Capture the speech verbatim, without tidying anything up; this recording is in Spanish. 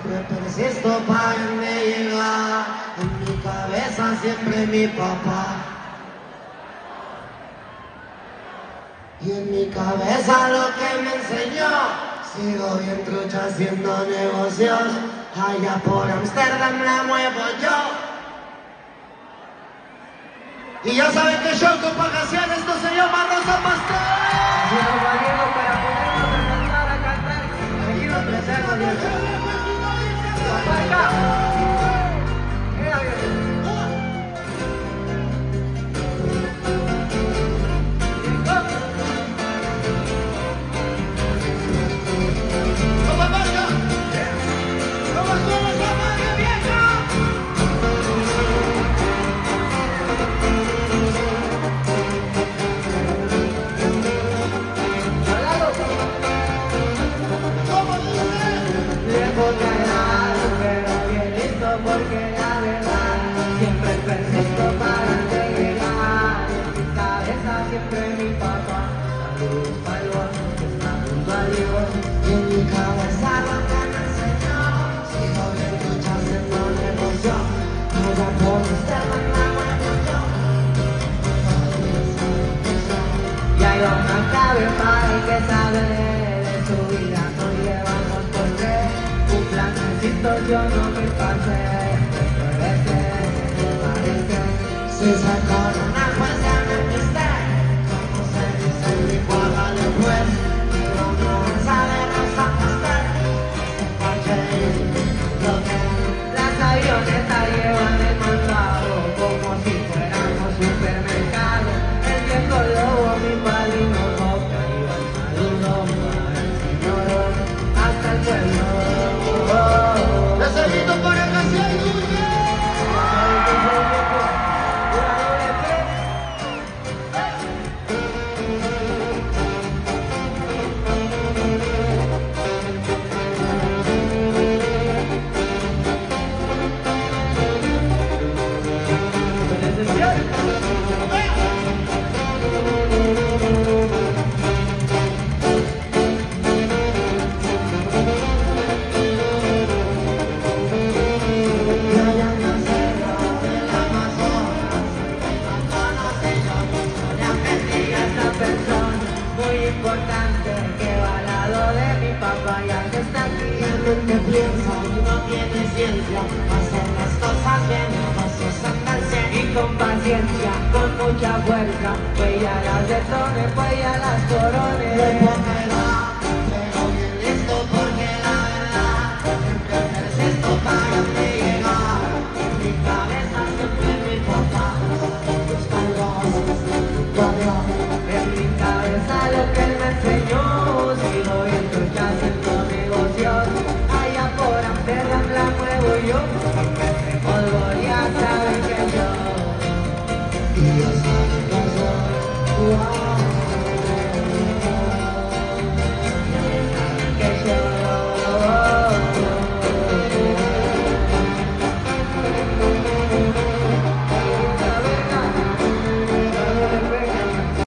Me persisto para me llegar, en mi cabeza siempre mi papá. Y en mi cabeza lo que me enseñó, sigo bien trucha haciendo negocios, allá por Amsterdam la muevo yo. Y ya saben que show con vacaciones, esto se llama Rosa Pastel. Y nos valimos para ponernos a cantar, a cantar. Aquí nos presenta Dios. Para acá. Mira bien. Porque la verdad siempre persisto para llegar. En mi cabeza siempre mi papá. Saludos para el bono que está junto a Dios. Y en mi cabeza lo que me enseñó, sigo bien trucha haciendo negocio, allá por Amsterdam la muevo yo. Y hay una clave para el que sabe de su vida. Nos llevamos por tres. Un planecito yo no me pasé. Si se corona pues ya me pisté, como se dice en mi cuadra después, pero no sabe Rosa Pastel, porque lo que las avionetas llevan el mandado como si fuéramos supermercado. El viejo lobo, mi padrino Boca, iba el saludo para el señor hasta el pueblo. necesito para que sea dulce. Importante que va al lado de mi papá, ya que está aquí. Que piensa y no tiene ciencia, hacer las cosas bien, pasos andarse Y con paciencia, con mucha fuerza, pues ya las detone, pues ya las corones.